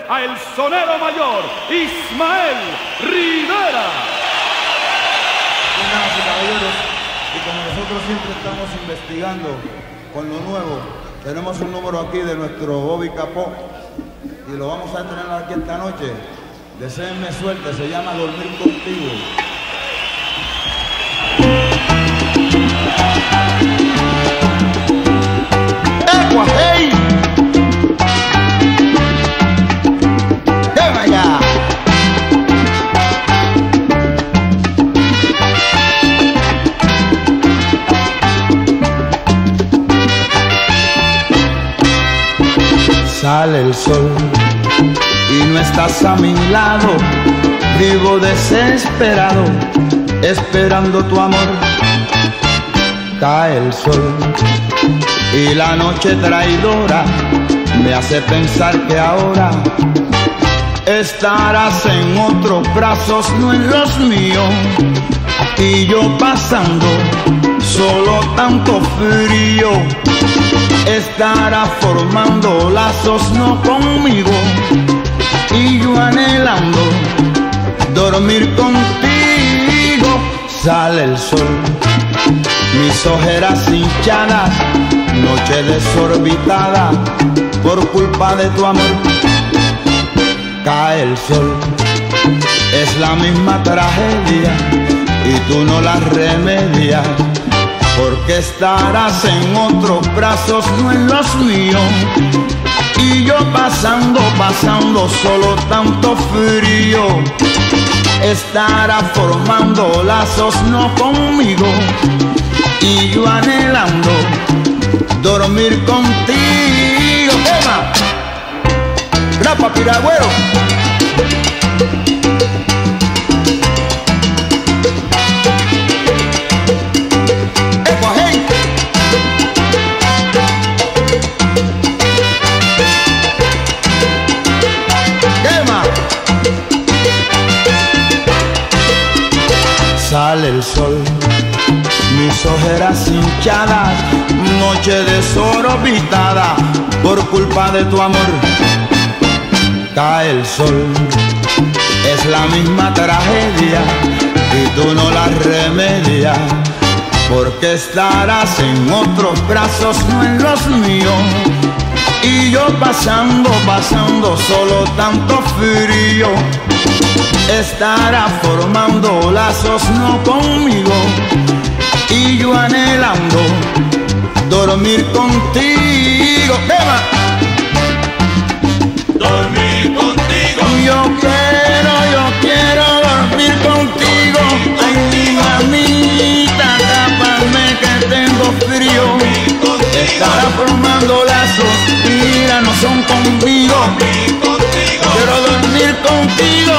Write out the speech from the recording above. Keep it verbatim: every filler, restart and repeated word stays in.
a el sonero mayor Ismael Rivera. Damas y caballeros, y como nosotros siempre estamos investigando con lo nuevo, tenemos un número aquí de nuestro Bobby Capó y lo vamos a estrenar aquí esta noche. Deseenme suerte, se llama Dormir Contigo. ¡Ecua, hey! ¡Toma ya! Sale el sol y no estás a mi lado, vivo desesperado, esperando tu amor. Cae el sol y la noche traidora me hace pensar que ahora estarás en otros brazos, no en los míos, y yo pasando solo tanto frío. Estarás formando lazos no conmigo, y yo anhelando dormir contigo. Sale el sol, mis ojeras hinchadas, noche desorbitada por culpa de tu amor. Cae el sol, es la misma tragedia y tú no la remedias, porque estarás en otros brazos, no en los míos, y yo pasando, pasando solo tanto frío. Estarás formando lazos no conmigo, y yo anhelando dormir contigo. ¡Tema! ¡Rapa, piragüero! Sale el sol, mis ojeras hinchadas, noche desorbitada por culpa de tu amor. Cae el sol, es la misma tragedia y tú no la remedias, porque estarás en otros brazos, no en los míos, y yo pasando, pasando solo tanto frío. Estará formando lazos no conmigo, y yo anhelando dormir contigo. ¡Tema! Dormir contigo. Yo quiero, yo quiero dormir contigo. Ay, mamita, tápame que tengo frío. Estará formando lazos, mira, no son conmigo. Quiero dormir contigo.